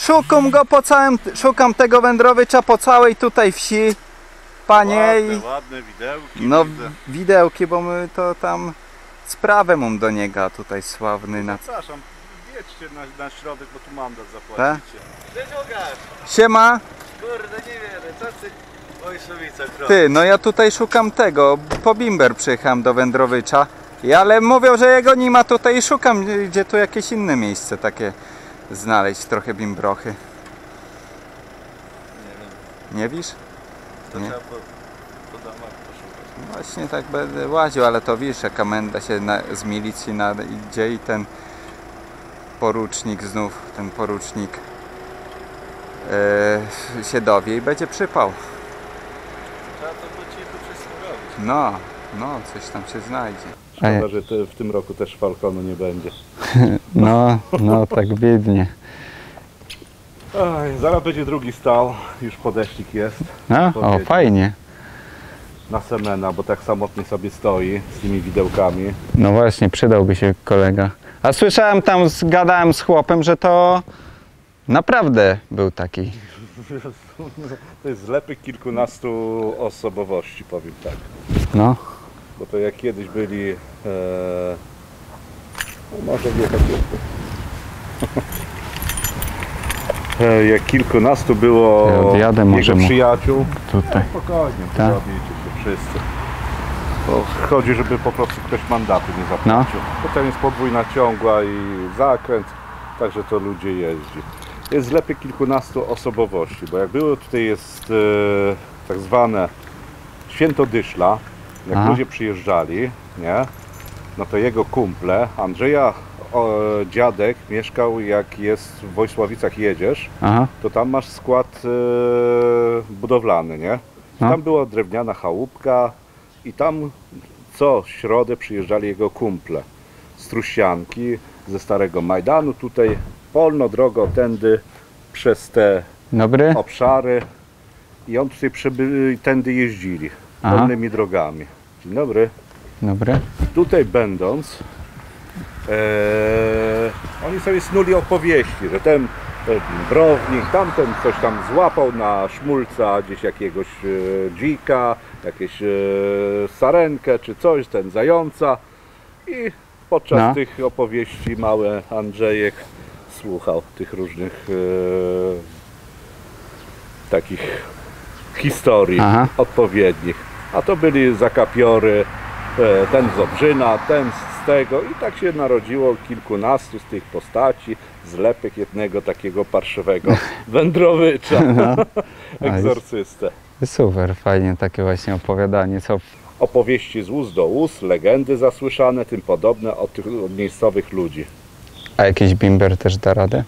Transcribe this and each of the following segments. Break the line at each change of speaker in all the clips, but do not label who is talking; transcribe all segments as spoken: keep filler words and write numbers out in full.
szukam go po całym, szukam tego wędrowicza po całej tutaj wsi, panie.
Ładne,
i
ładne widełki.
no
widzę.
widełki, bo my to tam sprawę mam do niego tutaj sławny. Na...
Zapraszam, jedźcie na, na środek, bo tu mandat zapłacicie.
Siema.
Kurde, nie wiem, co ty? Oj, szowica,
Ty, no ja tutaj szukam tego, po bimber przyjechałem do wędrowicza. I ale mówią, że jego nie ma tutaj i szukam, gdzie tu jakieś inne miejsce takie znaleźć, trochę bimbrochy.
Nie wiem.
Nie wisz?
To
Nie.
trzeba po, po domach poszukać.
Właśnie tak będę łaził, ale to wiesz, jaka menda się na, z milicji na, idzie i ten porucznik znów, ten porucznik e, się dowie i będzie przypał.
Trzeba to po cichu wszystko robić.
No, no, coś tam się znajdzie.
Szkoda, że te, w tym roku też Falconu nie będzie.
No, no tak biednie.
Oj, zaraz będzie drugi stal, już podeszlik jest.
No, o
Powiedział.
fajnie.
Na semena, bo tak samotnie sobie stoi z tymi widełkami.
No właśnie, przydałby się kolega. A słyszałem tam, gadałem z chłopem, że to naprawdę był taki.
To jest zlepek kilkunastu osobowości, powiem tak.
No.
Bo to jak kiedyś byli... E, no może wjechać jeszcze. e, jak kilkunastu było
Ja odjadę
jego
może mu
przyjaciół.
tutaj.
Spokojnie,
Tak.
zabijcie się wszyscy. To chodzi, żeby po prostu ktoś mandatu nie zapłacił. No. Potem jest podwójna ciągła i zakręt, także to ludzie jeździ. Jest zlepek kilkunastu osobowości, bo jak było tutaj jest e, tak zwane święto Dyszla, jak
Aha.
ludzie przyjeżdżali, nie? No to jego kumple, Andrzeja o, dziadek mieszkał, jak jest w Wojsławicach jedziesz,
Aha.
to tam masz skład e, budowlany, nie?
No.
Tam była drewniana chałupka i tam co środę przyjeżdżali jego kumple z Truścianki, ze Starego Majdanu, tutaj polno drogo tędy przez te
Dobry?
obszary i on tutaj przyby, tędy jeździli
Aha.
wolnymi drogami. Dzień dobry.
Dobry.
Tutaj będąc e, oni sobie snuli opowieści, że ten ten brownik, tamten coś tam złapał na szmulca gdzieś jakiegoś e, dzika, jakieś e, sarenkę czy coś, ten zająca i podczas
No.
tych opowieści mały Andrzejek słuchał tych różnych e, takich historii
Aha.
odpowiednich. A to byli zakapiory, e, ten z Obrzyna, ten z tego i tak się narodziło kilkunastu z tych postaci, zlepek jednego takiego parszywego wędrowicza,
No.
egzorcystę.
Super, fajnie takie właśnie opowiadanie, co...
Opowieści z ust do ust, legendy zasłyszane, tym podobne od, tych, od miejscowych ludzi.
A jakiś bimber też da radę?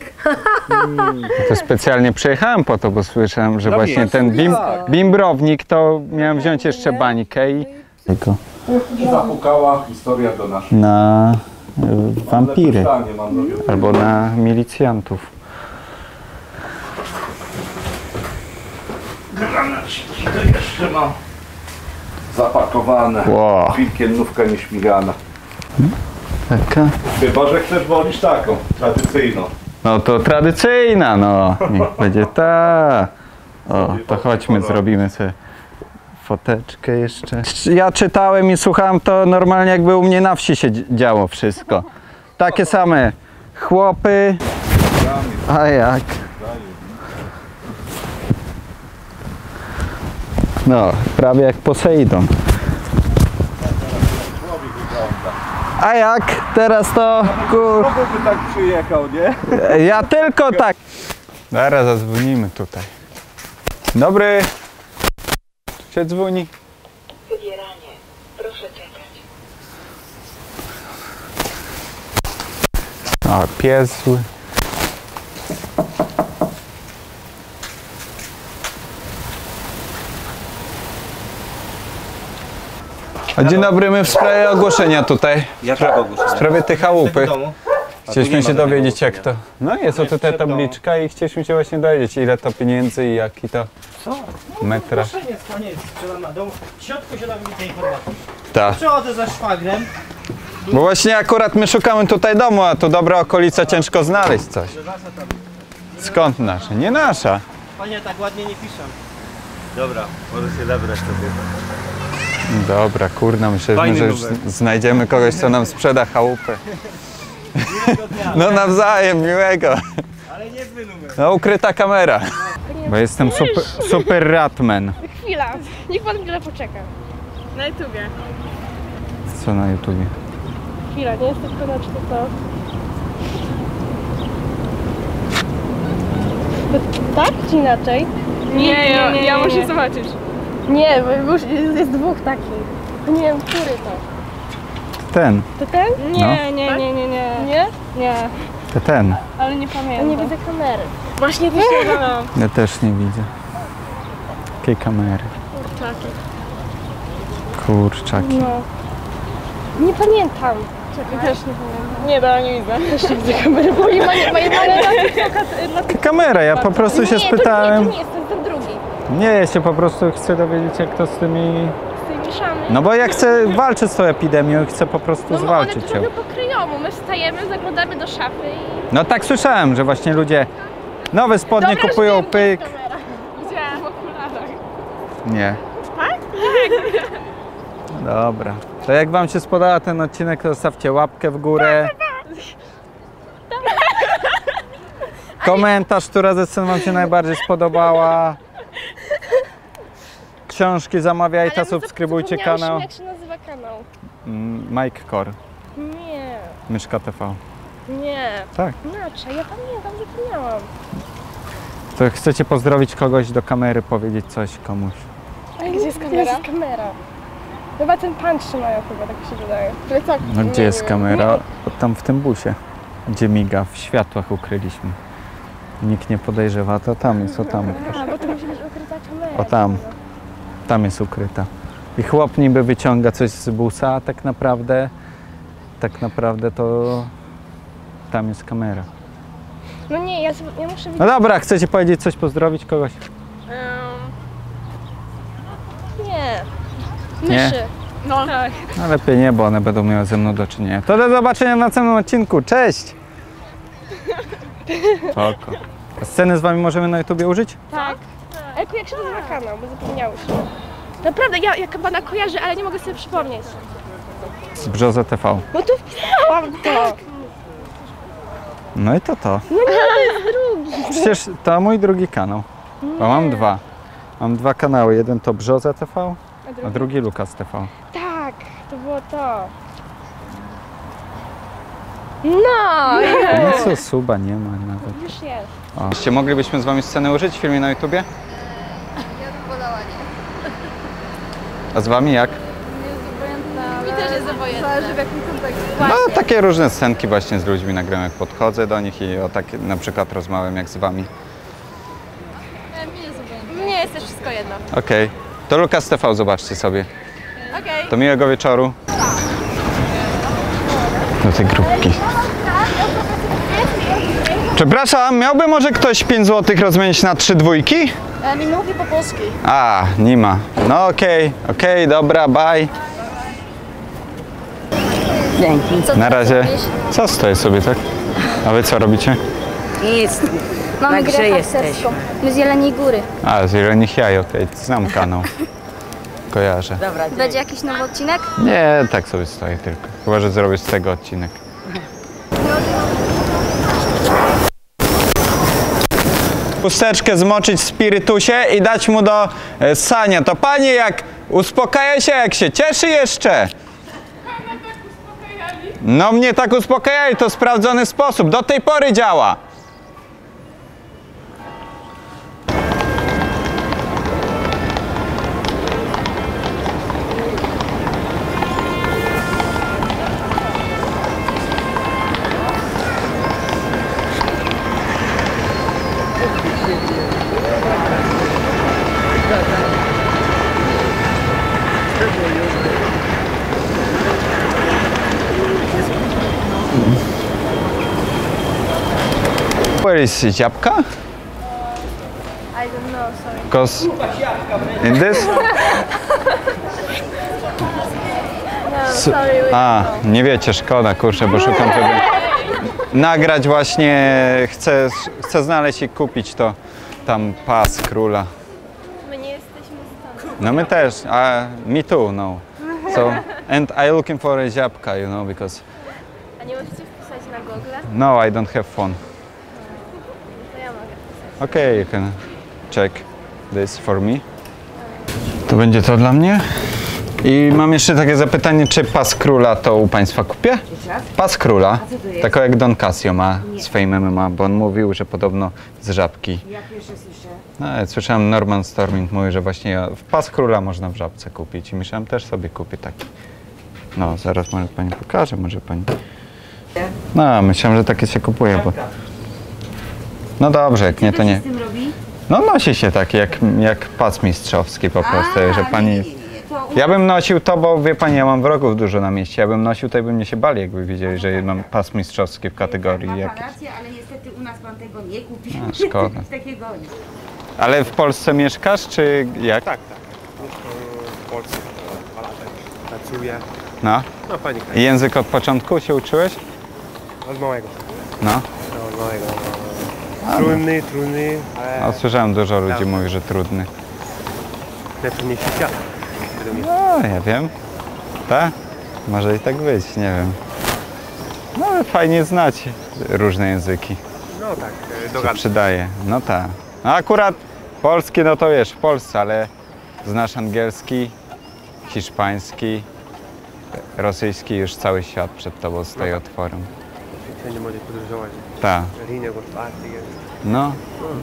To specjalnie przyjechałem po to, bo słyszałem, że
Na
właśnie
miejscu,
ten bim,
tak.
bimbrownik, to miałem wziąć jeszcze bańkę i... Tylko
I zapukała historia do naszych.
na y, wampiry
Pytanie mam do wielu.
albo na milicjantów.
Granaciki to jeszcze mam zapakowane.
Wow.
Wilkiennówka nieśmigana.
Taka.
Chyba, że chcesz wolić taką, tradycyjną.
No to tradycyjna, no. Niech będzie ta. O, to chodźmy, zrobimy sobie foteczkę jeszcze. Ja czytałem i słuchałem, to normalnie jakby u mnie na wsi się działo wszystko. Takie same chłopy. A jak? No, prawie jak Poseidon. A jak? Teraz to kur...
Kto by tak przyjechał, nie?
Ja tylko tak. Zaraz zadzwonimy tutaj. Dobry. Się dzwoni.
Wybieranie. Proszę czekać.
O, pies zły. A dzień dobry, my w sprawie ogłoszenia tutaj.
Jakiego ogłoszenia?
W sprawie tej chałupy.
domu?
Chcieliśmy
nie
się
ma
dowiedzieć
takiego
jak to. No jest, o tutaj tabliczka i chcieliśmy się właśnie dowiedzieć, ile to pieniędzy i jaki to
Co?
metra.
Ogłoszenie jest, panie, sprzedam na dom. W środku się da wybić te informacje.
Tak.
Przechodzę za szwagrem.
Bo właśnie akurat my szukamy tutaj domu, a tu dobra okolica, ciężko znaleźć coś. Skąd nasza? Nie nasza.
Panie tak ładnie nie piszą.
Dobra, może się zabrać sobie.
Dobra, kurna, myślę,
Fajny
że już
numer.
znajdziemy kogoś, co nam sprzeda chałupę.
Miłego dnia.
No nawzajem, miłego.
Ale niezły numer.
No ukryta kamera. Bo jestem super, super ratman.
Chwila, niech pan chwilę poczeka. Na YouTubie.
Co na YouTubie?
Chwila, nie jestem pewna, czy to to. To tak czy inaczej?
Nie, ja, ja muszę zobaczyć.
Nie, bo już jest, jest dwóch takich. Nie wiem, który to.
Ten,
To ten?
Nie, nie, nie, nie, nie.
Nie?
Nie,
to ten.
ale nie
Ja
pamiętam.
nie widzę kamery.
Właśnie też nie pamiętam.
Ja też nie widzę. Jakiej kamery?
Kurczaki.
Kurczaki.
No. Nie pamiętam.
Czekaj, też nie pamiętam. Nie, dobra, nie widzę.
Też nie widzę kamery, bo nie ma, nie ma jednego.
Kamera, ja po prostu się
Nie, to nie,
spytałem.
to nie jest, to jest ten drugi.
Nie, ja się po prostu chcę dowiedzieć, jak to z tymi...
Z tymi mieszamy.
No bo ja chcę walczyć z tą epidemią i chcę po prostu
No bo one
zwalczyć ją.
trochę pokryją. My wstajemy, zaglądamy do szafy i...
No tak słyszałem, że właśnie ludzie nowe spodnie
Dobra, już
kupują,
wiem, gdzie jest
pyk.
kamera.
Widziałam w okularach.
Nie. Tak? Dobra. To jak wam się spodobał ten odcinek, to zostawcie łapkę w górę. Komentarz, która ze scen wam się najbardziej spodobała. Książki zamawiajcie,
Ale my
subskrybujcie
zapomniałyśmy,
kanał.
jak się nazywa kanał.
Mm, Mike Kor,
Nie,
Myszka T V.
nie.
Tak.
Inaczej, ja pamiętam, zapomniałam.
To chcecie pozdrowić kogoś do kamery, powiedzieć coś komuś.
A gdzie jest kamera? Gdzie jest kamera? Chyba ten pan trzymają chyba, tak mi się wydaje. Plecak.
No gdzie
Nie
jest
wiem.
kamera? O, tam w tym busie, gdzie miga, w światłach ukryliśmy. Nikt nie podejrzewa, to tam jest, o tam.
A, bo to musi być ukryta kamera.
O tam, tam jest ukryta. I chłop niby wyciąga coś z busa, a tak naprawdę, tak naprawdę to tam jest kamera.
No nie, ja, ja muszę
No
widzieć.
dobra, chcecie powiedzieć coś, pozdrowić kogoś?
Nie.
Nie?
Myszy.
No tak.
No lepiej nie, bo one będą miały ze mną do czynienia. To do zobaczenia w następnym odcinku, cześć! Spoko. A sceny z wami możemy na YouTubie użyć?
Tak. Elku, jak się nazywa kanał, bo zapomniałyśmy. Naprawdę, ja, ja pana kojarzę, ale nie mogę sobie przypomnieć.
Z Brzoza T V.
No to wpisałam to.
No i to to.
No nie, to jest drugi.
Przecież to mój drugi kanał. Bo mam dwa. Mam dwa kanały. Jeden to Brzoza T V, a drugi Lukas T V.
Tak, to było to. No,
No co, suba nie ma nawet.
już jest.
O. Czy moglibyśmy z wami scenę użyć w filmie na YouTubie?
Ja bym wolała nie.
A z wami jak?
Mi też jest obojętne. Zależy w jakim kontekście.
No takie różne scenki właśnie z ludźmi nagram, jak podchodzę do nich i o tak na przykład rozmawiam jak z wami.
Mi jest obojętne. Mnie jest też wszystko jedno.
Okej. To Lukas T V zobaczcie sobie.
Okej.
To miłego wieczoru. Do tej grupki. Przepraszam, miałby może ktoś pięć złotych rozmienić na trzy dwójki?
Ja nie mówię po polsku.
A, nie ma. No okej, okej, dobra, bye.
Dzięki.
Na razie. Co stoję sobie, tak? A wy co robicie?
Nic.
Mamy
Na
grę
grze
harcerską.
jesteśmy.
My z Jeleniej Góry.
A, z Jelenich Jaj, okej, znam kanał. Kojarzę.
Dobra, dzięki.
Będzie jakiś nowy odcinek?
Nie, tak sobie stoję tylko. Chyba, że zrobię z tego odcinek. Chusteczkę zmoczyć w spirytusie i dać mu do e, ssania. To panie jak uspokaja się, jak się cieszy jeszcze. No mnie tak uspokajali, to sprawdzony sposób. Do tej pory działa. Where is Ziapka?
I don't know, sorry.
Because in this?
No, sorry.
A, nie wiecie, szkoda, kurczę, bo szukam tego. nagrać właśnie, chcę, chcę znaleźć i kupić to tam pas króla.
My nie jesteśmy stąd.
No my też, a me too, no. So, and I looking for a żabka, you know, because
A nie możecie wpisać na Google?
no, I don't have phone.
To ja mogę wpisać.
Okay, you can check this for me. To będzie to dla mnie. I mam jeszcze takie zapytanie, czy pas króla to u Państwa kupię? Pas króla, taką jak Don Casio ma z Fame M M A, bo on mówił, że podobno z żabki.
Ja pierwsze słyszę.
No, ja słyszałem, Norman Storming mówi, że właśnie w pas króla można w żabce kupić i myślałem, też sobie kupię taki. No, zaraz może Pani pokaże, może Pani... No, myślałem, że takie się kupuje, bo... No dobrze, jak nie, to nie...
Z tym robi?
No nosi się tak, jak, jak pas mistrzowski po prostu, że Pani...
Nie, nie, nie, nie. To u...
Ja bym nosił to, bo wie Pani, ja mam wrogów dużo na mieście. Ja bym nosił, to i by mnie się bali, jakby wiedzieli, że mam pas mistrzowski w kategorii
Ma pan
jakiejś.
rację, ale niestety u nas pan tego nie kupi.
A, szkoda.
Takiego nie.
Ale w Polsce mieszkasz, czy jak?
Tak, tak. Mieszkam w Polsce dwa lata. Pracuję.
No.
No fajnie.
I język od początku się uczyłeś?
Od małego.
No.
No, od małego. Trudny, trudny, ale
No, słyszałem, dużo ludzi mówi, że trudny.
najtrudniejszy świat. według mnie.
No, ja wiem. Tak? Może i tak być, nie wiem. No, ale fajnie znać różne języki.
No tak, e,
Się
dogadam.
przydaje. No tak. No akurat polski, no to wiesz, w Polsce, ale znasz angielski, hiszpański, rosyjski, już cały świat przed tobą stoi otworem.
Wszędzie może podróżować.
Tak.
Rynek otwarty jest.
No,